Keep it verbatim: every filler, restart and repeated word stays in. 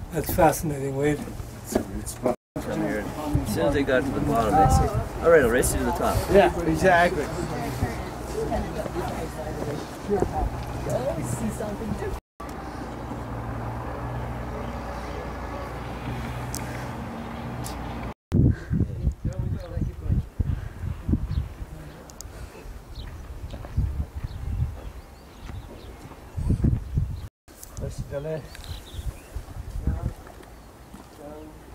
That's fascinating, Wade. Come here. As soon as they got to the bottom, they say, all right, I'll race you to the top. Yeah, exactly. always see something different. Let's go there.